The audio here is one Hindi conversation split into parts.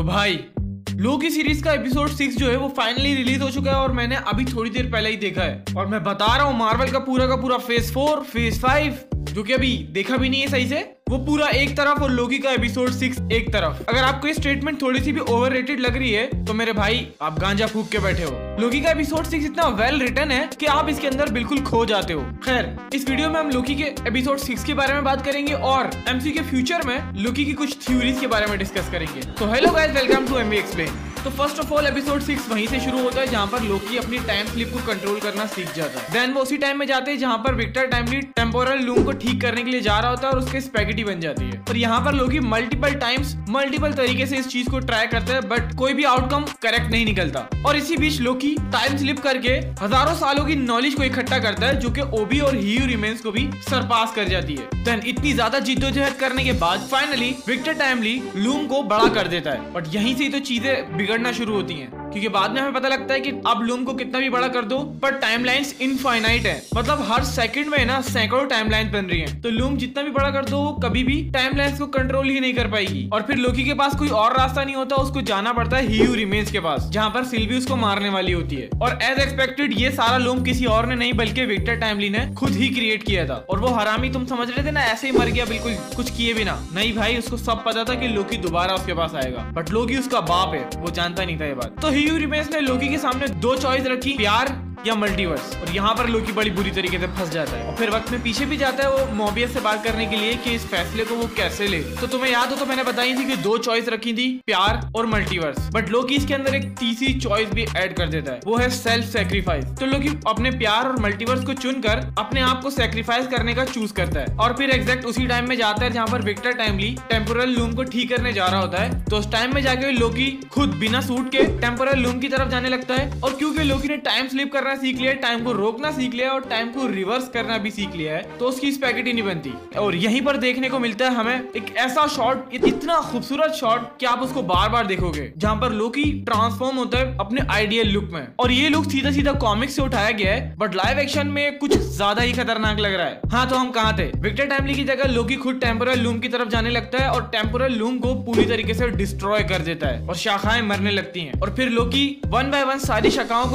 भाई लोकी सीरीज का एपिसोड 6 जो है वो फाइनली रिलीज हो चुका है और मैंने अभी थोड़ी देर पहले ही देखा है। और मैं बता रहा हूँ मार्वल का पूरा फेज 4 फेज 5 जो कि अभी देखा भी नहीं है सही से, वो पूरा एक तरफ और लोकी का एपिसोड 6 एक तरफ। अगर आपको ये स्टेटमेंट थोड़ी सी भी ओवररेटेड लग रही है तो मेरे भाई आप गांजा फूक के बैठे हो। लोकी का एपिसोड 6 इतना वेल रिटन है कि आप इसके अंदर बिल्कुल खो जाते हो। खैर, इस वीडियो में हम लोकी के एपिसोड 6 के बारे में बात करेंगे और एमसीयू के फ्यूचर में लोकी की कुछ थ्योरीज के बारे में डिस्कस करेंगे। तो hello guys, welcome to MV explain. तो फर्स्ट ऑफ ऑल एपिसोड 6 वहीं से शुरू होता है जहाँ पर लोकी अपनी टाइम स्लिप को कंट्रोल करना सीख जाता है। देन वो उसी टाइम में जाते हैं जहाँ पर विक्टर टाइमली टेम्पोरल लूम को ठीक करने के लिए जा रहा होता है और उसके स्पैगेटी बन जाती है। और यहाँ पर लोकी मल्टीपल टाइम्स मल्टीपल तरीके से इस चीज को ट्राई करता है बट कोई भी आउटकम करेक्ट नहीं निकलता। और इसी बीच लोकी टाइम स्लिप करके हजारों सालों की नॉलेज को इकट्ठा करता है जो कि ओबी और हीयू रिमेन्स को भी सरपास कर जाती है। देन इतनी ज्यादा जिद्दोजहद करने के बाद फाइनली विक्टर टाइमली लूम को बड़ा कर देता है। बट यहीं से तो चीजें बिगड़ना शुरू होती हैं क्योंकि बाद में हमें पता लगता है कि अब लूम को कितना भी बड़ा कर दो पर टाइमलाइंस इनफाइनाइट है। मतलब हर सेकंड में ना सैकड़ों टाइमलाइन बन रही हैं। तो लूम जितना भी बड़ा कर दो वो कभी भी टाइमलाइंस को कंट्रोल ही नहीं कर पाएगी। और फिर लोकी के पास कोई और रास्ता नहीं होता, उसको जाना पड़ता है हीयू रिमेन्स के पास जहाँ पर सिल्वी उसको मारने वाली होती है। और एज एक्सपेक्टेड ये सारा लूम किसी और ने नहीं बल्कि विक्टर टाइमली ने खुद ही क्रिएट किया था। और वो हरामी तुम समझ रहे थे ना ऐसे ही मर गया बिल्कुल कुछ किए बिना। नहीं भाई, उसको सब पता था कि लोकी दोबारा उसके पास आएगा बट लोकी उसका बाप है, वो जानता नहीं था ये बात। तो हीयू रिमेन्स ने लोकी के सामने दो चॉइस रखी, प्यार या मल्टीवर्स। और यहाँ पर लोकी बड़ी बुरी तरीके से फंस जाता है और फिर वक्त में पीछे भी जाता है वो मोबियस से बात करने के लिए कि इस फैसले को वो कैसे ले। तो तुम्हें याद हो तो मैंने बताई थी कि दो चॉइस रखी थी, प्यार और मल्टीवर्स। बट लोकी इसके अंदर एक तीसरी चॉइस भी ऐड कर देता है, वो है सेल्फ सेक्रीफाइस। तो लोकी अपने प्यार और मल्टीवर्स को चुनकर अपने आप को सेक्रीफाइस करने का चूज करता है। और फिर एग्जैक्ट उसी टाइम में जाता है जहाँ पर विक्टर टाइमली टेम्पोरल लूम को ठीक करने जा रहा होता है। तो उस टाइम में जाके लोकी खुद बिना सूट के टेम्पोरल लूम की तरफ जाने लगता है। और क्योंकि लोकी ने टाइम स्लिप करना सीख लिया, टाइम को रोकना सीख लिया और टाइम को रिवर्स करना भी सीख लिया है, तो उसकी स्पैगेटी नहीं बनती। और यहीं पर देखने को मिलता है हमें एक ऐसा शॉट, इतना खूबसूरत शॉट कि आप उसको बार बार देखोगे, जहां पर लोकी ट्रांसफॉर्म होता है अपने आइडियल लुक में। और ये लुक सीधा सीधा कॉमिक्स से उठाया गया है बट लाइव एक्शन में कुछ ज्यादा ही खतरनाक लग रहा है। हाँ, तो हम कहाँ थे? विक्टर टाइमली की जगह लोकी खुद टेम्पोरल लूम की तरफ जाने लगता है और टेम्पोरल लूम को पूरी तरीके से डिस्ट्रॉय कर देता है और शाखाएं मरने लगती हैं। और फिर लोकी वन बाय वन सारी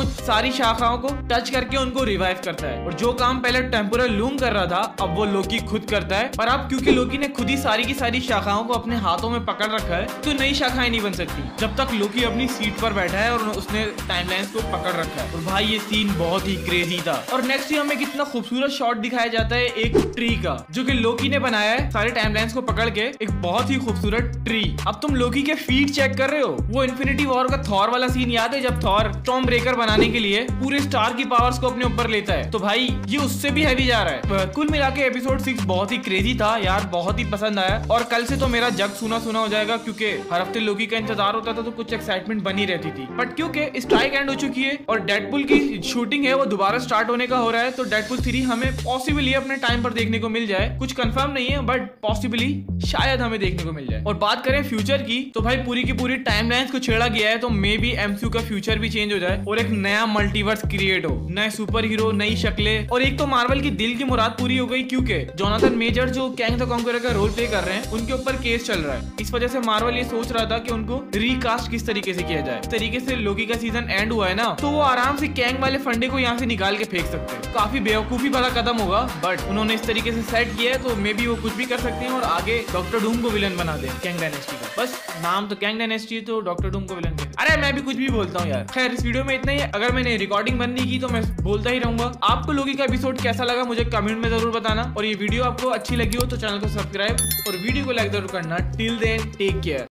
शाखाओं को टच करके उनको रिवाइव करता है। और जो काम पहले टेम्पोरल लूम कर रहा था अब वो लोकी खुद करता है। पर अब क्योंकि लोकी ने खुद ही सारी की सारी शाखाओं को अपने हाथों में पकड़ रखा है तो नई शाखाएं नहीं बन सकती जब तक लोकी अपनी सीट पर बैठा है और उसने टाइमलाइंस को पकड़ रखा है। और भाई ये सीन बहुत ही क्रेजी था। और नेक्स्ट ही हमें कितना खूबसूरत शॉट दिखाया जाता है एक ट्री का जो कि लोकी ने बनाया है सारे टाइमलाइंस को पकड़ के, एक बहुत ही खूबसूरत ट्री। अब तुम लोकी के फीट चेक कर रहे हो, वो इन्फिनिटी वॉर का थॉर वाला सीन याद है जब थॉर स्टॉर्म ब्रेकर बनाने के लिए पूरे स्टार की पावर्स को अपने ऊपर लेता है? तो भाई ये उससे भी हैवी जा रहा है। कुल मिला के एपिसोड 6 बहुत ही क्रेजी था यार, बहुत ही पसंद आया। और कल से तो मेरा जग सुना हो जाएगा क्योंकि हर हफ्ते लोकी का इंतजार होता था तो कुछ एक्साइटमेंट बनी रहती थी। बट क्योंकि स्ट्राइक एंड हो चुकी है और डेडपुल की शूटिंग है वो दोबारा स्टार्ट होने का हो रहा है तो डेडपुल 3 हमें पॉसिबली अपने टाइम पर देखने को मिल जाए। कुछ कंफर्म नहीं है बट पॉसिबली शायद हमें देखने को मिल जाए। और बात करें फ्यूचर की तो भाई पूरी की पूरी टाइमलाइंस को छेड़ा गया है तो मे बी एमसीयू का फ्यूचर भी चेंज हो जाए और एक नया मल्टीवर्स क्रिएट हो, नए सुपर हीरो, नई शक्लें। और एक तो मार्वल की दिल की मुराद पूरी हो गई क्योंकि जोनाथन मेजर जो कैंग द कॉन्करर का रोल प्ले कर रहे हैं उनके ऊपर केस चल रहा है। इस वजह से मार्वल ये सोच रहा था कि उनको रिकास्ट किस तरीके से किया जाए। इस तरीके से लोकी का सीजन एंड हुआ है ना तो वो आराम से कैंग वाले फंडे को यहाँ से निकाल के फेंक सकते हैं। काफी बेवकूफी वाला कदम होगा बट उन्होंने इस तरीके से सेट किया है तो मे बी वो कुछ भी कर सकते हैं और आगे डॉक्टर डूम को विलन बना दे कैंग डायनेस्टी का। बस नाम तो कैंग डायनेस्टी तो डॉक्टर डूम को विलन। अरे मैं भी कुछ भी बोलता हूँ यार। खैर इस वीडियो में इतना ही। अगर मैंने रिकॉर्डिंग बंद नहीं की तो मैं बोलता ही रहूंगा। आपको लोकी का एपिसोड कैसा लगा मुझे कमेंट में जरूर बताना और ये वीडियो आपको अच्छी लगी हो तो चैनल को सब्सक्राइब और वीडियो को लाइक जरूर करना। Till then take care.